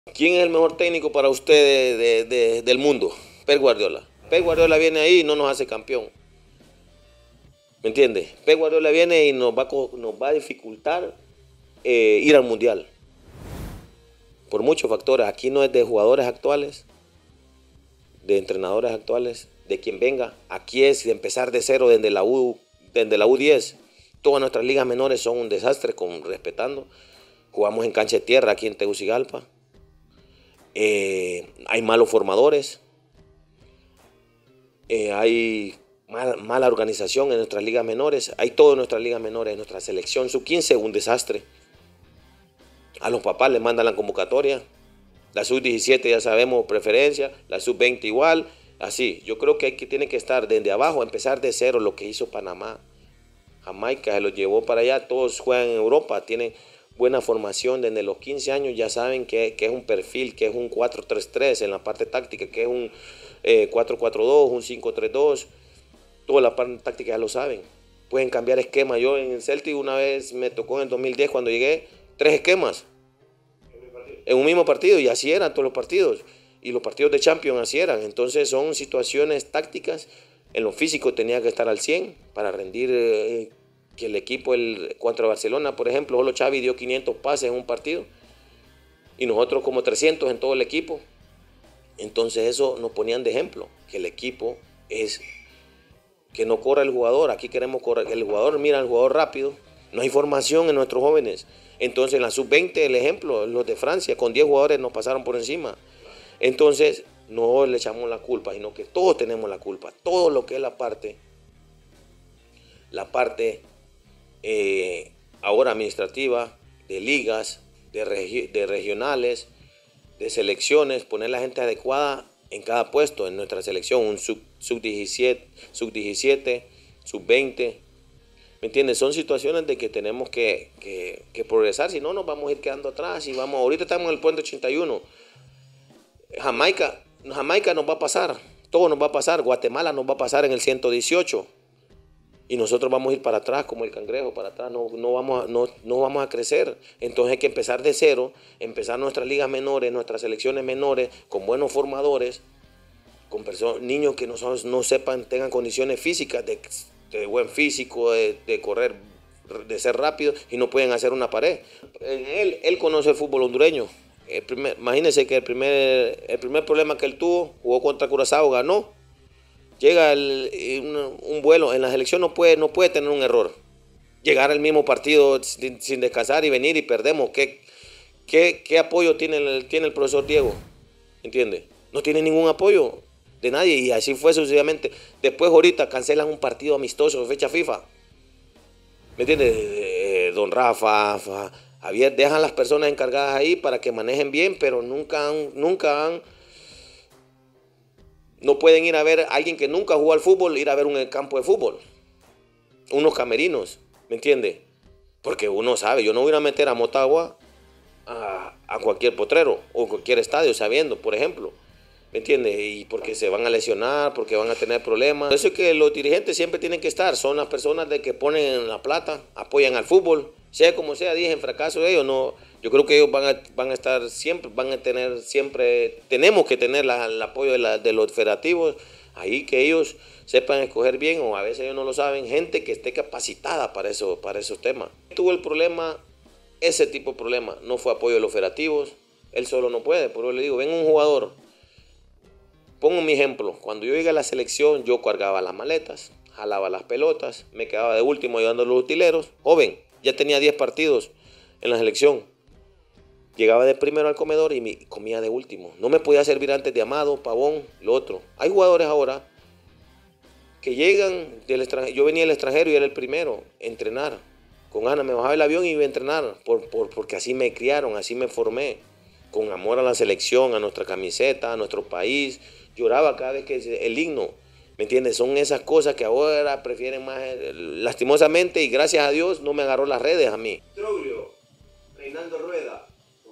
¿Quién es el mejor técnico para usted del mundo? Pep Guardiola. Pep Guardiola viene ahí y no nos hace campeón. ¿Me entiende? Pep Guardiola viene y nos va a dificultar ir al mundial. Por muchos factores. Aquí no es de jugadores actuales, de entrenadores actuales, de quien venga. Aquí es de empezar de cero desde la U10. Todas nuestras ligas menores son un desastre, respetando. Jugamos en cancha de tierra aquí en Tegucigalpa. Hay malos formadores. Hay mala organización en nuestras ligas menores. Hay todo en nuestras ligas menores. Nuestra selección sub-15 un desastre. A los papás les mandan la convocatoria. La sub-17 ya sabemos preferencia. La sub-20 igual. Así, yo creo que tiene que estar desde abajo, empezar de cero, lo que hizo Panamá. Jamaica se los llevó para allá. Todos juegan en Europa. Tienen buena formación desde los 15 años. Ya saben que es un perfil, que es un 4-3-3 en la parte táctica, que es un 4-4-2, un 5-3-2. Toda la parte táctica ya lo saben. Pueden cambiar esquema. Yo en el Celtic una vez me tocó en el 2010 cuando llegué 3 esquemas en un mismo partido, y así eran todos los partidos. Y los partidos de Champions así eran. Entonces son situaciones tácticas. En lo físico tenía que estar al 100 para rendir. Que el equipo contra Barcelona, por ejemplo, solo Xavi dio 500 pases en un partido y nosotros como 300 en todo el equipo. Entonces eso nos ponían de ejemplo, que el equipo es que no corra el jugador. Aquí queremos correr, que el jugador mira al jugador rápido. No hay formación en nuestros jóvenes. Entonces en la sub-20 el ejemplo, los de Francia, con 10 jugadores nos pasaron por encima. Entonces no le echamos la culpa, sino que todos tenemos la culpa. Todo lo que es la parte ahora administrativa, de ligas, de regionales, de selecciones, poner la gente adecuada en cada puesto en nuestra selección, un sub-17, sub-20. ¿Me entiendes? Son situaciones de que tenemos que progresar, si no nos vamos a ir quedando atrás y ahorita estamos en el puente 81. Jamaica nos va a pasar, todo nos va a pasar, Guatemala nos va a pasar en el 118. Y nosotros vamos a ir para atrás como el cangrejo, para atrás, no vamos a crecer. Entonces hay que empezar de cero, empezar nuestras ligas menores, nuestras selecciones menores, con buenos formadores, con niños que no sepan, tengan condiciones físicas, de buen físico, de correr, de ser rápido, y no pueden hacer una pared. Él conoce el fútbol hondureño. Imagínense que el primer problema que él tuvo, jugó contra Curazao, ganó. Llega un vuelo, en la selección no puede tener un error. Llegar al mismo partido sin descansar y venir y perdemos. ¿Qué apoyo tiene el profesor Diego? ¿Entiende? No tiene ningún apoyo de nadie, y así fue sucesivamente. Después ahorita cancelan un partido amistoso, fecha FIFA. ¿Me entiende? Don Rafa, Javier, dejan las personas encargadas ahí para que manejen bien, pero nunca han. No pueden ir a ver a alguien que nunca jugó al fútbol, ir a ver un campo de fútbol. Unos camerinos, ¿me entiende? Porque uno sabe, yo no voy a meter a Motagua a cualquier potrero o cualquier estadio sabiendo, por ejemplo. ¿Me entiende? Y porque se van a lesionar, porque van a tener problemas. Por eso es que los dirigentes siempre tienen que estar. Son las personas de que ponen la plata, apoyan al fútbol. Sea como sea, dije, en fracaso de ellos, no. Yo creo que ellos van a estar siempre, van a tener siempre, tenemos que tener el apoyo de los federativos, ahí que ellos sepan escoger bien, o a veces ellos no lo saben, gente que esté capacitada para esos temas. Tuvo el problema, ese tipo de problema, no fue apoyo de los federativos, él solo no puede. Por eso le digo, ven un jugador, pongo mi ejemplo, cuando yo llegué a la selección, yo cargaba las maletas, jalaba las pelotas, me quedaba de último ayudando a los utileros, joven, ya tenía 10 partidos en la selección. Llegaba de primero al comedor y me comía de último. No me podía servir antes de Amado, Pavón, lo otro. Hay jugadores ahora que llegan del extranjero. Yo venía del extranjero y era el primero a entrenar. Con Ana me bajaba el avión y iba a entrenar. Porque así me criaron, así me formé. Con amor a la selección, a nuestra camiseta, a nuestro país. Lloraba cada vez que el himno. ¿Me entiendes? Son esas cosas que ahora prefieren más. Lastimosamente, y gracias a Dios, no me agarró las redes a mí. Troglio, Reinaldo Rueda.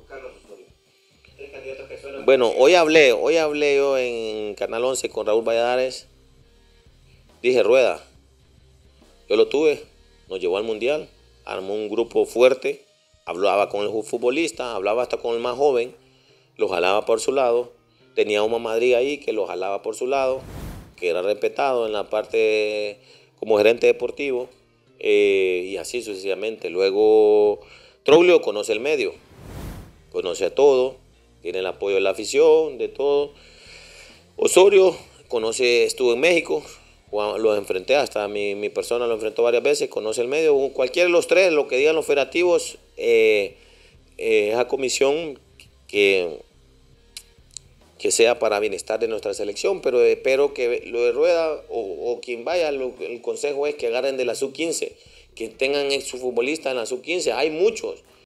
Bueno, hoy hablé yo en Canal 11 con Raúl Valladares. Dije, Rueda, yo lo tuve, nos llevó al Mundial, armó un grupo fuerte, hablaba con el futbolista, hablaba hasta con el más joven, lo jalaba por su lado. Tenía un mamadrí ahí que lo jalaba por su lado, que era respetado en la parte como gerente deportivo, y así sucesivamente. Luego, Troglio conoce el medio, conoce a todo, tiene el apoyo de la afición, de todo. Osorio conoce, estuvo en México, lo enfrenté, hasta mi persona lo enfrentó varias veces, conoce el medio. Cualquiera de los tres, lo que digan los federativos, esa comisión que, que sea para bienestar de nuestra selección, pero espero que lo de Rueda o quien vaya, el consejo es que agarren de la sub-15, que tengan su futbolista en la sub-15, hay muchos.